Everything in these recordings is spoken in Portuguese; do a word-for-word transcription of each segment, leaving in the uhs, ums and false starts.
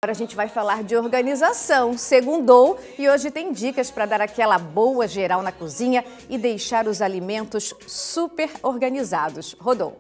Agora a gente vai falar de organização. Segundou e hoje tem dicas para dar aquela boa geral na cozinha e deixar os alimentos super organizados. Rodou.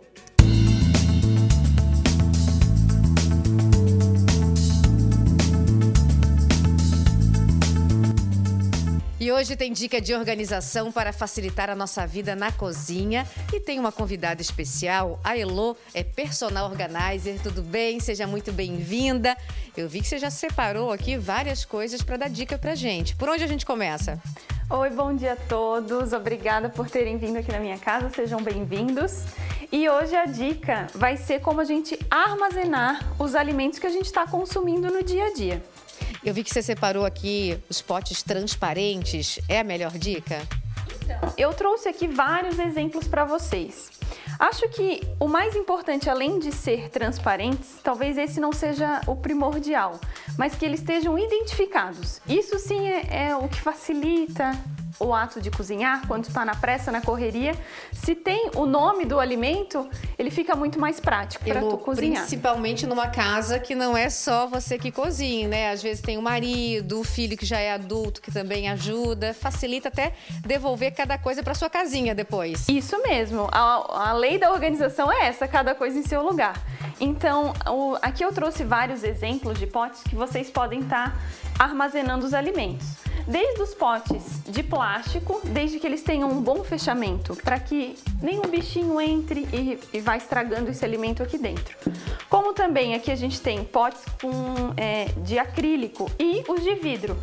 E hoje tem dica de organização para facilitar a nossa vida na cozinha. E tem uma convidada especial, a Elo, é personal organizer. Tudo bem? Seja muito bem-vinda. Eu vi que você já separou aqui várias coisas para dar dica pra gente. Por onde a gente começa? Oi, bom dia a todos. Obrigada por terem vindo aqui na minha casa. Sejam bem-vindos. E hoje a dica vai ser como a gente armazenar os alimentos que a gente está consumindo no dia a dia. Eu vi que você separou aqui os potes transparentes. É a melhor dica? Então, eu trouxe aqui vários exemplos para vocês. Acho que o mais importante, além de ser transparentes, talvez esse não seja o primordial, mas que eles estejam identificados. Isso sim é, é o que facilita o ato de cozinhar, quando está na pressa, na correria. Se tem o nome do alimento, ele fica muito mais prático para tu cozinhar. Principalmente numa casa que não é só você que cozinha, né? Às vezes tem o marido, o filho que já é adulto, que também ajuda. Facilita até devolver cada coisa para sua casinha depois. Isso mesmo. A, a lei da organização é essa, cada coisa em seu lugar. Então, o, aqui eu trouxe vários exemplos de potes que vocês podem estar armazenando os alimentos. Desde os potes de plástico, desde que eles tenham um bom fechamento, para que nenhum bichinho entre e, e vá estragando esse alimento aqui dentro. Como também aqui a gente tem potes com, é, de acrílico e os de vidro.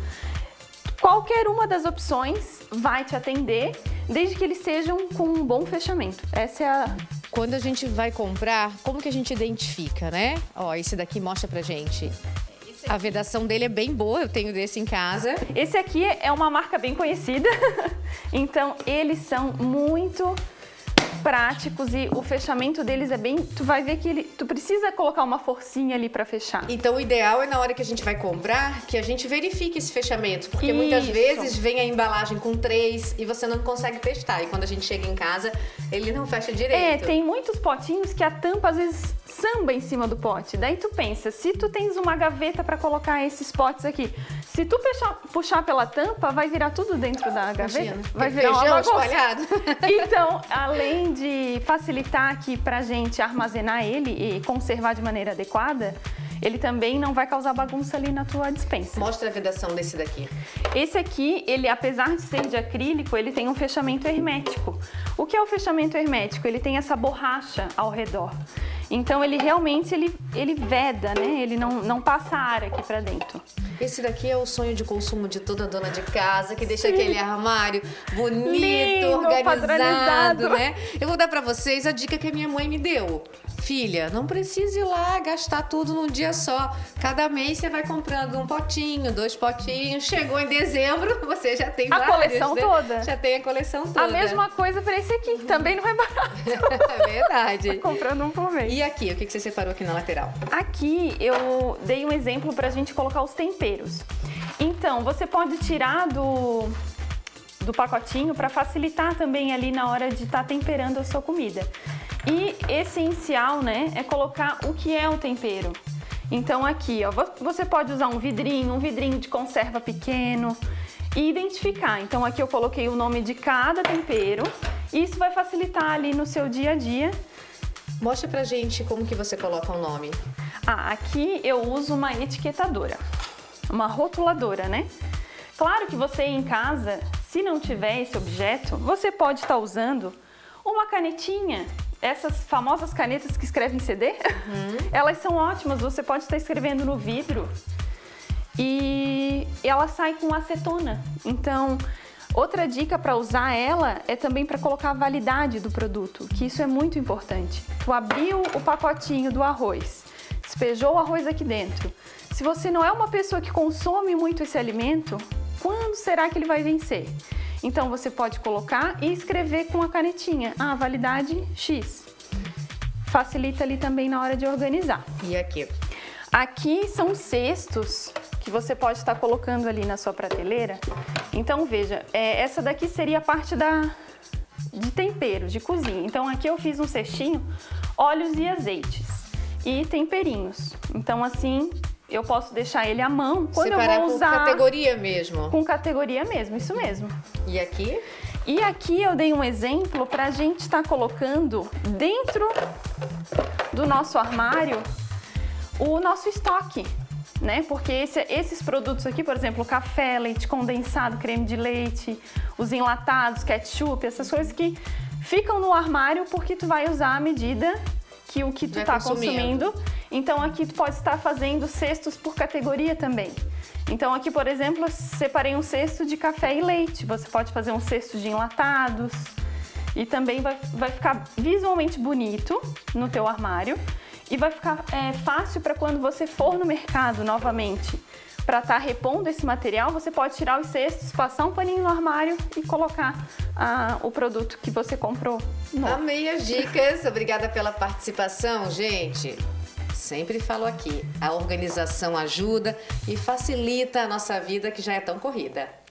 Qualquer uma das opções vai te atender, desde que eles sejam com um bom fechamento. Essa é a... Quando a gente vai comprar, como que a gente identifica, né? Ó, esse daqui mostra pra gente. A vedação dele é bem boa, eu tenho desse em casa. Esse aqui é uma marca bem conhecida, então eles são muito práticos e o fechamento deles é bem... Tu vai ver que ele, tu precisa colocar uma forcinha ali para fechar. Então o ideal é na hora que a gente vai comprar, que a gente verifique esse fechamento, porque Isso. muitas vezes vem a embalagem com três e você não consegue testar. E quando a gente chega em casa, ele não fecha direito. É, tem muitos potinhos que a tampa às vezes samba em cima do pote. Daí tu pensa, se tu tens uma gaveta para colocar esses potes aqui, se tu puxar, puxar pela tampa, vai virar tudo dentro da gaveta. Imagina, vai virar feijão uma bagunça. espalhado. Então, além de facilitar aqui pra gente armazenar ele e conservar de maneira adequada, ele também não vai causar bagunça ali na tua despensa. Mostra a vedação desse daqui. Esse aqui, ele apesar de ser de acrílico, ele tem um fechamento hermético. O que é o fechamento hermético? Ele tem essa borracha ao redor. Então ele realmente ele, ele veda, né? Ele não, não passa ar aqui pra dentro. Esse daqui é o sonho de consumo de toda dona de casa, que deixa Sim. aquele armário bonito, Lindo, organizado, né? Eu vou dar pra vocês a dica que a minha mãe me deu. Filha, não precisa ir lá gastar tudo num dia só. Cada mês você vai comprando um potinho, dois potinhos. Chegou em dezembro, você já tem a vários, coleção né? toda. Já tem a coleção toda. A mesma coisa para esse aqui, que também não é barato. É verdade. Tá comprando um por mês. E aqui, o que você separou aqui na lateral? Aqui eu dei um exemplo pra gente colocar os temperos. Então, você pode tirar do... do pacotinho para facilitar também ali na hora de estar tá temperando a sua comida. E essencial, né, é colocar o que é o tempero. Então aqui, ó, você pode usar um vidrinho, um vidrinho de conserva pequeno e identificar. Então aqui eu coloquei o nome de cada tempero e isso vai facilitar ali no seu dia a dia. Mostra pra gente como que você coloca o nome. Ah, aqui eu uso uma etiquetadora, uma rotuladora, né? Claro que você em casa, se não tiver esse objeto, você pode estar usando uma canetinha, essas famosas canetas que escrevem C D, uhum. Elas são ótimas, você pode estar escrevendo no vidro e ela sai com acetona. Então, outra dica para usar ela é também para colocar a validade do produto, que isso é muito importante. Tu abriu o pacotinho do arroz, despejou o arroz aqui dentro. Se você não é uma pessoa que consome muito esse alimento, quando será que ele vai vencer? Então você pode colocar e escrever com a canetinha, ah, validade X. Facilita ali também na hora de organizar. E aqui? Aqui são cestos que você pode estar colocando ali na sua prateleira. Então veja, é, essa daqui seria a parte da, de temperos, de cozinha. Então aqui eu fiz um cestinho, óleos e azeites e temperinhos. Então assim, eu posso deixar ele à mão quando Separar eu vou usar... com categoria mesmo. Com categoria mesmo, isso mesmo. E aqui? E aqui eu dei um exemplo para a gente estar tá colocando dentro do nosso armário o nosso estoque, né? Porque esse, esses produtos aqui, por exemplo, café, leite condensado, creme de leite, os enlatados, ketchup, essas coisas que ficam no armário porque tu vai usar à medida que o que tu está consumindo. Então aqui tu pode estar fazendo cestos por categoria também. Então aqui, por exemplo, eu separei um cesto de café e leite. Você pode fazer um cesto de enlatados e também vai, vai ficar visualmente bonito no teu armário e vai ficar é, fácil para quando você for no mercado novamente para estar repondo esse material, você pode tirar os cestos, passar um paninho no armário e colocar ah, o produto que você comprou novo. Amei as dicas, obrigada pela participação, gente. Sempre falo aqui, a organização ajuda e facilita a nossa vida que já é tão corrida.